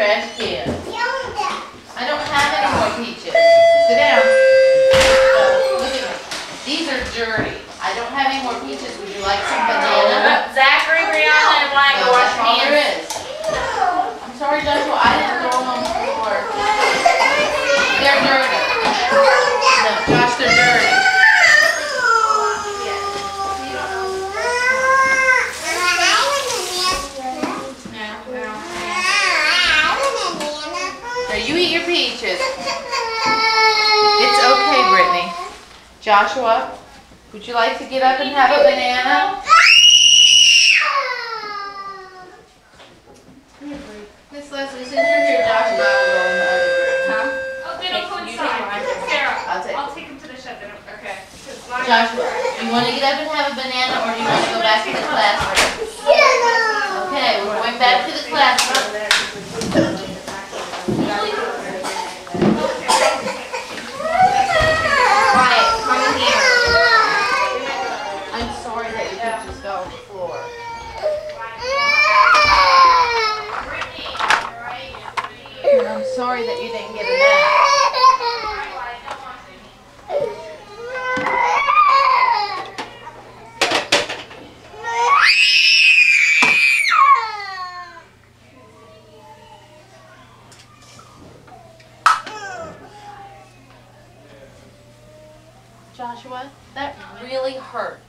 trash can. I don't have any more peaches. Sit down. Look at me. These are dirty. I don't have any more peaches. Would you like some banana? Zachary, Brianna, and Mike, No, wash that's all there hands. is. I'm sorry, Joshua. I didn't throw them on the floor. They're dirty. No, Josh, they're dirty. Here, you eat your peaches. It's okay, Brittany. Joshua, would you like to get up and have a banana? Miss Leslie, since you're here, Josh and I will go in the other room. Huh? Oh, they don't coincide. Sarah, I'll take them to the shed. Okay. Joshua, do you want to get up and have a banana, or do you want to go back to the classroom? Okay, we're going back to the classroom. Quiet, come in here. I'm sorry that your peaches fell on the floor. I'm sorry that you didn't get a nap. Joshua, that really hurt.